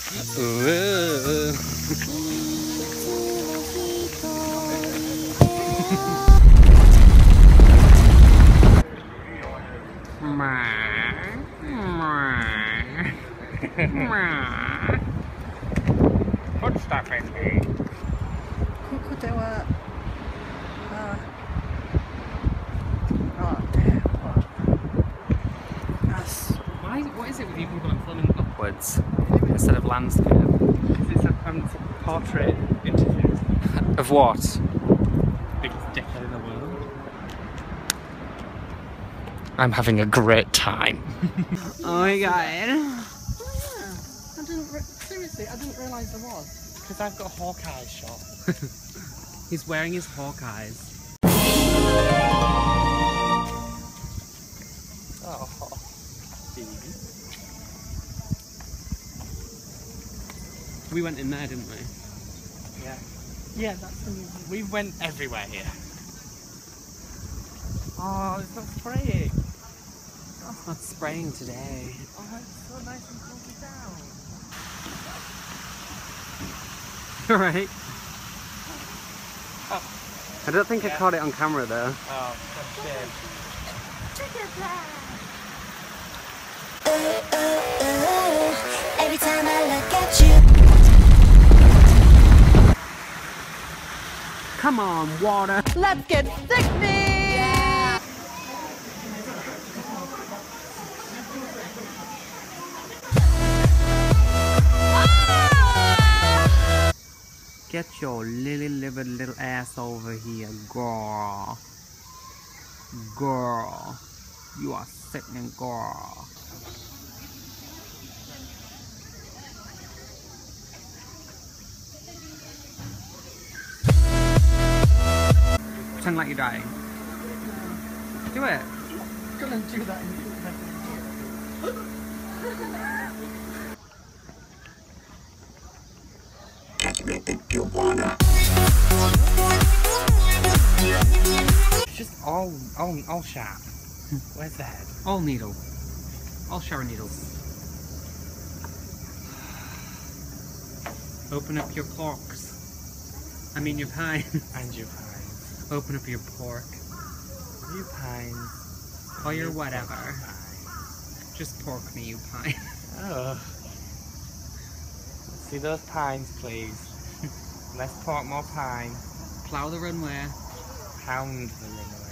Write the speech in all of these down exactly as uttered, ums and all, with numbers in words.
Put stuff in me. Why, what is it with you people and filming upwards instead of landscape? It's a, um, it's a portrait interview. Of what? Biggest dickhead in the world. I'm having a great time. Oh my god. Yeah. I didn't re seriously, I didn't realise there was. Because I've got Hawkeye shot. He's wearing his Hawkeyes. Oh. We went in there, didn't we? Yeah. Yeah, that's the museum. We went everywhere here. Oh, it's not spraying. Oh, it's not spraying today. Oh, it's so nice and cozy down. Alright. Oh. I don't think yeah. I caught it on camera though. Oh, that's shame. Every time I look at you. Come on, water. Let's get sickening! Yeah. Get your lily livered little ass over here, girl. Girl. You are sickening, girl. Pretend like you're dying. Do it. I'm gonna do that. You wanna. It's just all, all, all sharp. Where's the head? All needle. All shower needles. Open up your porks. I mean your pines. And your pines. Open up your pork. You pines. Or your whatever. Just pork me, you pine. Oh. Let's see those pines, please. Less pork, more pine. Plough the runway. Pound the runway.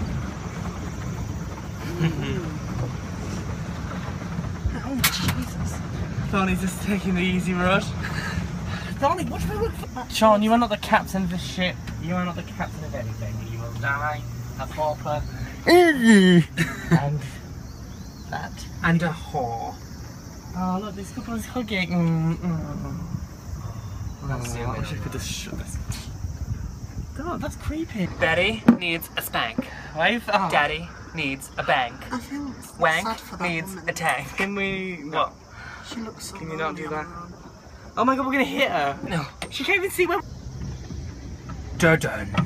Oh, Jesus. Thorny's just taking the easy road. Thorny, what do I look for? Sean, you are not the captain of the ship. You are not the captain of anything. You will die a pauper. And that. And a whore. Oh, look, this couple is hugging. Mm, mm. That's oh, I wish I could just shut this. God, that's creepy. Betty needs a spank. Right? Oh. Daddy needs a bank. I feel Wank needs woman. a tank. Can we... No. What? She looks so Can you not do that? Oh my god, we're gonna hit her. No. She can't even see where... Dun-dun.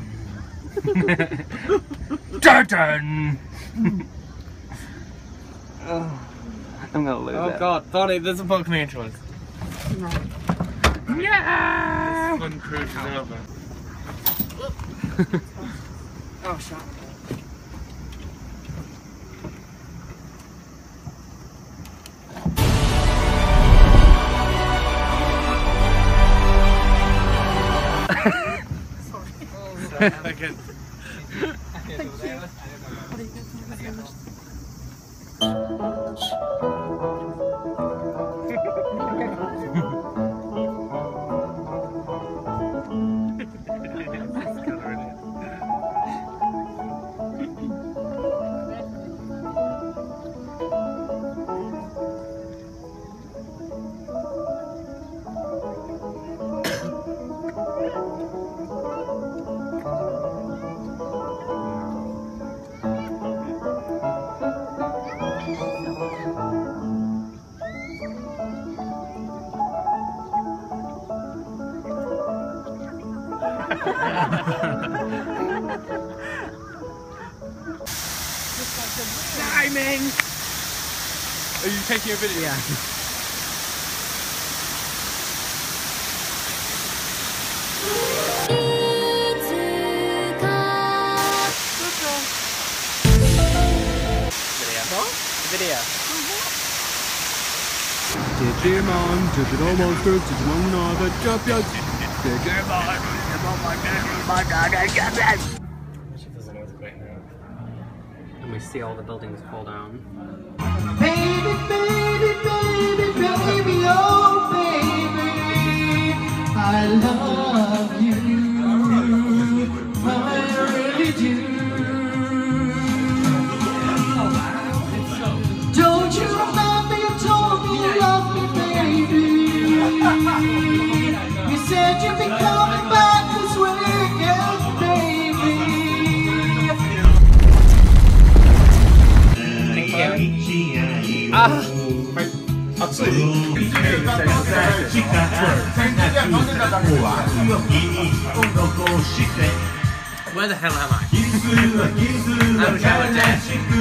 Dun-dun. Oh. I'm gonna lose oh, it. Oh god, Thorny, there's a boat coming into us. No. Yeah! This fun cruise is over. Oh, shot. Again. Thank you. Diamond! Are you taking a video? Yeah. Digimon, digital monsters, Digimon are the champions. Digimon, Digimon, my Digimon are the champions. If there's an earthquake now. And we see all the buildings fall down. Baby, baby, baby, baby, oh baby, I love you, I really do. Don't you remember you told me you loved me, baby? You said you'd be coming back this weekend, baby. Ah! Where the hell am I? I wish I were dead.